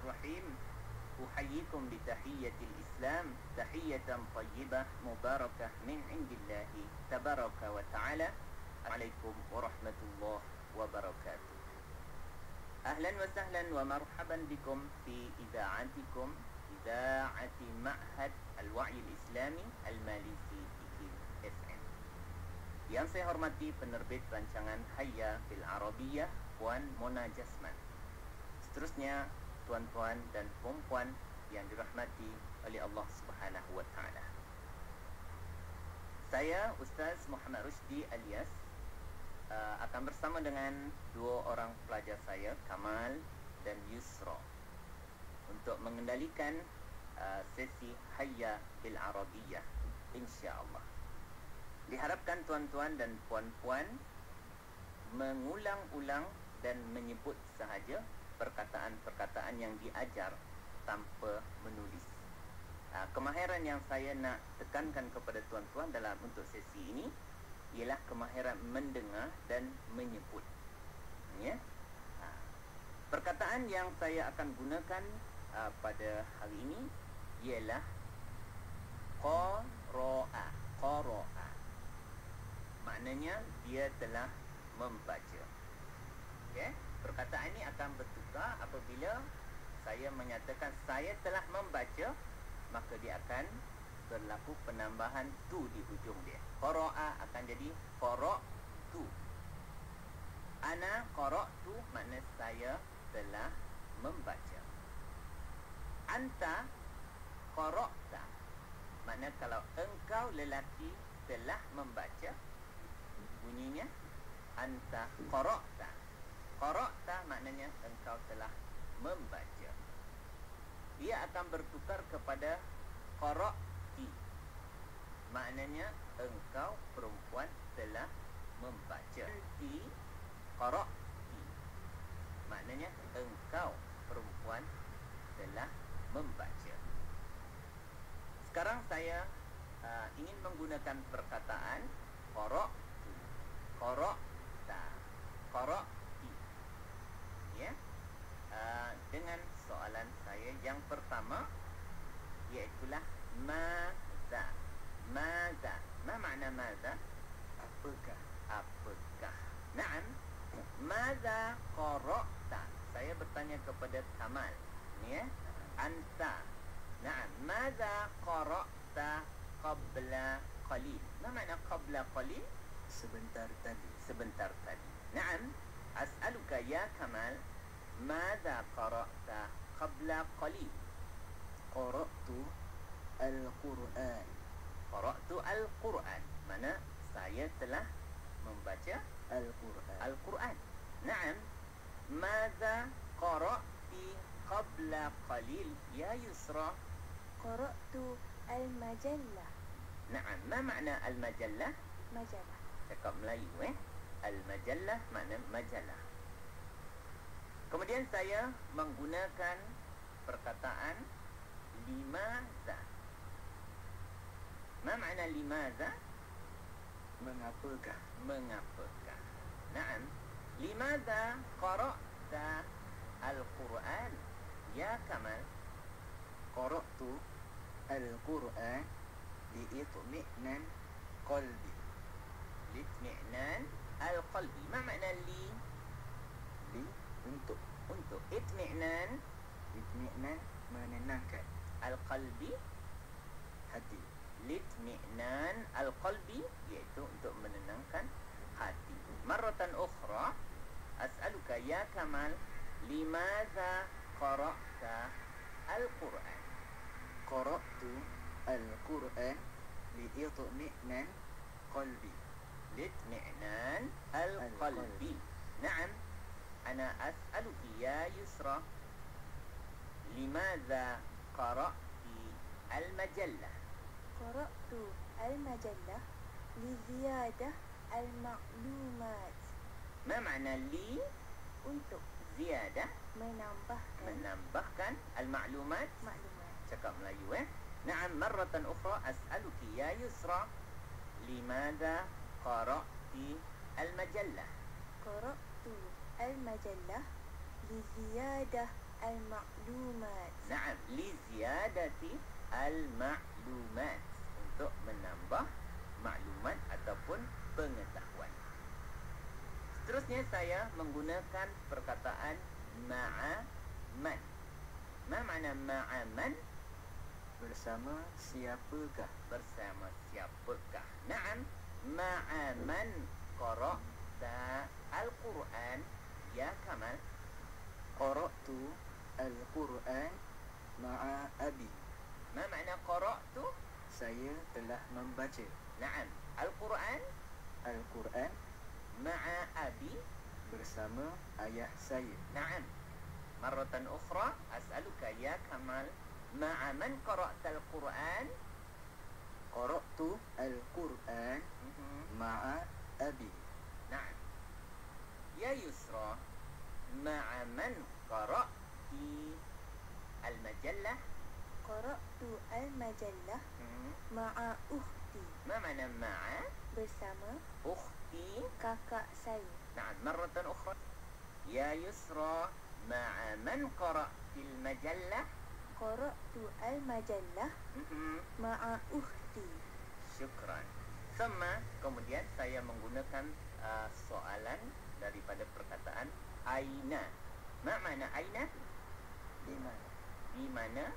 Bismillahirrahmanirrahim. Uhayyikum bitahiyyatil Islam, tahiyatan tayyibah mubarakah min indillahi tabaraka wa ta'ala. Assalamualaikum warahmatullahi wabarakatuh. Ahlan wa sahlan wa marhaban bikum fi ida'atikum, ida'ati Ma'had Al-Wa'yi Al-Islami Al-Malisi IKIM FM. Yang saya hormati penerbit rancangan Hayya fil Arabiyyah, Puan Mona Jasman. Seterusnya, tuan-tuan dan puan-puan yang dirahmati oleh Allah Subhanahu wa taala. Saya Ustaz Muhammad Rushdi alias akan bersama dengan dua orang pelajar saya, Kamal dan Yusra, untuk mengendalikan sesi Hayya bil Arabiyyah, insya-Allah. Diharapkan tuan-tuan dan puan-puan mengulang-ulang dan menyebut sahaja perkataan-perkataan yang diajar tanpa menulis. Kemahiran yang saya nak tekankan kepada tuan-tuan dalam untuk sesi ini ialah kemahiran mendengar dan menyebut. Ya. Perkataan yang saya akan gunakan pada hari ini ialah qara'a. Qara'a maknanya dia telah membaca. Okey, perkataan ini akan bertukar apabila saya menyatakan saya telah membaca, maka dia akan berlaku penambahan tu di hujung dia. Qara'a akan jadi qara'tu. Ana qara'tu makna saya telah membaca. Anta qara'ta makna kalau engkau lelaki telah membaca, bunyinya anta qara'ta. Qara'ta maknanya engkau telah membaca. Ia akan bertukar kepada qara'ti, maknanya engkau perempuan telah membaca. Ti qara'ti maknanya engkau perempuan telah membaca. Sekarang saya ingin menggunakan perkataan qara'tu, qara'ta, qara'ti, ya, dengan soalan saya yang pertama, iaitulah maza. Maza, ma makna maza? Apakah? Apakah? Naam. Maza qara'ta. Saya bertanya kepada Kamal, ya. Anta. Naam. Maza qara'ta qabla qalil. Ma makna qabla qalil? Sebentar tadi. Sebentar tadi. Naam. As'aluka ya Kamal, ماذا قرأت قبل قليل؟ قرأت القرآن. قرأت القرآن mana saya telah membaca القرآن. Al-Quran. Naam. ماذا قرأت قبل قليل يا يسرى؟ قرأت المجلة. Naam. ما معنى المجلة؟ مجلة. Cakap Melayu Al-Majallah makna majalah. Kemudian saya menggunakan perkataan limaza. Ma makna limaza? Mengapakah? Mengapakah? Naam. Limaza qara'ta al-Quran ya Kamal? قرأت القرآن لإطمئنان قلبي. Litmi'nan al-qalbi. Ma makna li? Li untuk. Untuk. Itmi'nan Itmi'nan menenangkan al-qalbi. hati. Litmi'nan al-qalbi iaitu untuk menenangkan hati. Marratan ukhra, as'aluka ya Kamal, limadza qara'ta al-Quran? Qara'tu al-Quran li'itmi'nan qalbi. Litmi'nan al-qalbi. Naam. Ana as'aluki ya Yusra, limadza qara'ti al-majallah? قرأت المجلة لزيادة المعلومات. Ma makna li? Untuk Ziyadah, menambahkan al-ma'lumat. maklumat. Cakap Melayu Naam. Marratan ukhra, as'aluki ya Yusra, limadza qara'ti al-majallah? قرأت المجلة لزيادة al-ma'lumat. Na'am, li ziyadati al-ma'lumat, untuk menambah maklumat ataupun pengetahuan. Seterusnya saya menggunakan perkataan ma'a man. Ma makna ma'a man? Bersama siapakah? Bersama siapakah? Na'am, ma'a man qara'ta al-Quran ya Kamal? Qara'tu al-Quran ma'a abi. Ma makna qara'tu? Saya telah membaca Na'am, al-Quran Al-Quran ma'a abi. bersama ayah saya. Na'am. Marratan ukhra as'aluka ya Kamal, ma'a man qara'ta al-Quran? Qara'tu al-Quran ma'a abi. Na'am. Ya Yusra, ma'a man qara'ti al-majallah? Qara'tu al-majallah ma'a ukhti. Ma makna ma'a? Bersama Ukhti. kakak saya. Na'am, marratan ukhra. Ya Yusra, ma'a man qara'ti al-majallah? Qara'tu al-majallah ma'a ukhti. Syukran. Sama, kemudian saya menggunakan soalan daripada perkataan aina. Ma makna aina? Di mana? Di manakah?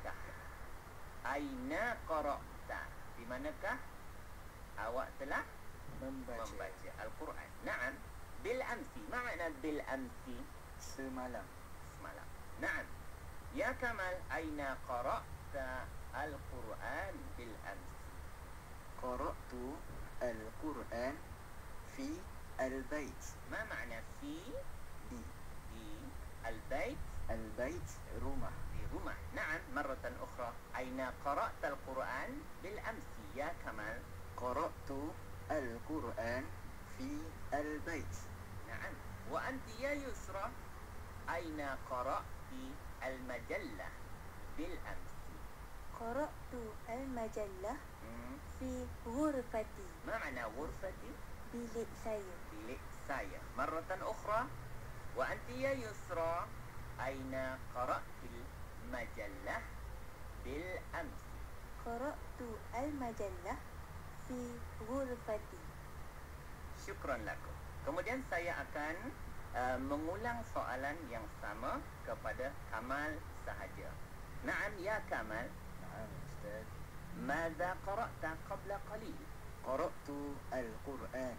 Aina qara'ta? Di manakah awak telah membaca Al-Quran? Na'am. Bil amsi. Ma makna bil amsi? Semalam. Semalam. Na'am. Ya Kamal, aina qara'ta al-Quran bil amsi? Qara'tu al-Quran fi al-bait. Ma makna fi? Di Di al-bait? al-bait rumah. Di rumah. Na'am. Marratan ukhra. Aina qara'ta al-Quran bil amsi ya Kamal? Qara'tu al-Quran fi al-bait. نعم. وأنت يا يسرى أين قرأت المجلة بالأمس؟ Qara'tu al-majallah fi ghurfati. ما معنى غرفتي؟ Bilik saya. bilik saya. مرة أخرى. وأنت يا يسرى أين قرأت المجلة بالأمس؟ Qara'tu al-majallah fi ghurfati. Syukran lakum. Kemudian saya akan mengulang soalan yang sama kepada Kamal sahaja. Naam ya Kamal, Na'am Ustaz. ماذا قرأت قبل قليل؟ Qara'tu al-Quran.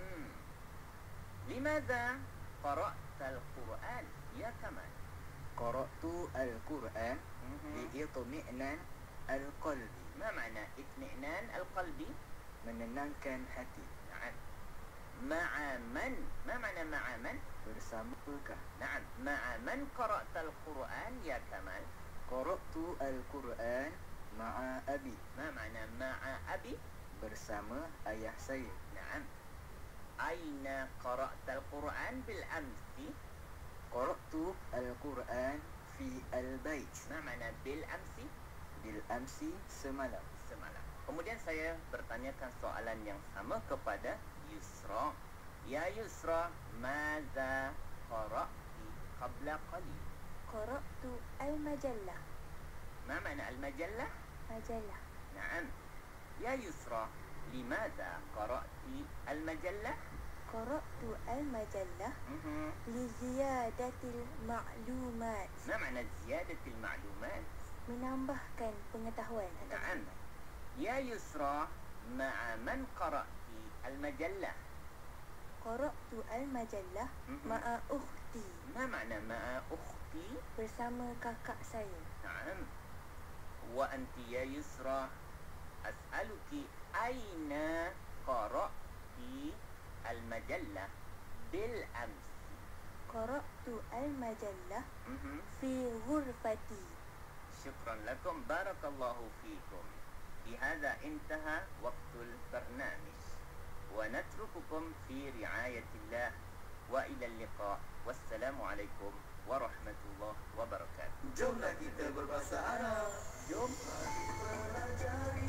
لماذا قرأت القرآن يا كمال؟ Qara'tu al-Quran li'itmi'nan al-qalbi. ما معنى اطمئنان القلب؟ Menenangkan hati. نعم. مع من؟ ما معنى مع من؟ Bersamakah? نعم. مع من قرأت القرآن يا كمال؟ Qara'tu al-Quran ma'a abi. ما معنى مع أبي؟ Bersama ayah saya. نعم. أين قرأت القرآن بالأمس؟ Qara'tu al-Quran fi al-bait. ما معنى بالأمس؟ Bil-amsi semalam. Semalam. Kemudian saya bertanyakan soalan yang sama kepada Yusra. Ya Yusra, ماذا قرأت قبل قليل؟ Qara'tu al-majallah. ما معنى المجلة؟ Majallah. نعم. يا يسرى، لماذا قرأت المجلة؟ Qara'tu al-majallah li ziyadatil ma'lumat. ما معنى زيادة المعلومات؟ Menambahkan pengetahuan atau نعم. يا يسرى، مع من قرأت المجلة؟ Qara'tu al-majallah ma'a ukhti. ما معنى مع أختي؟ Bersama kakak saya. نعم. وأنت يا يسرى، أسألك أين قرأت المجلة بالأمس؟ Qara'tu al-majallah fi ghurfati. شكرا لكم. بارك الله فيكم. بهذا انتهى وقت البرنامج، ونترككم في رعاية الله، وإلى اللقاء، والسلام عليكم ورحمة الله وبركاته. Jomlah kita berbahasa Arab. Jom mari belajar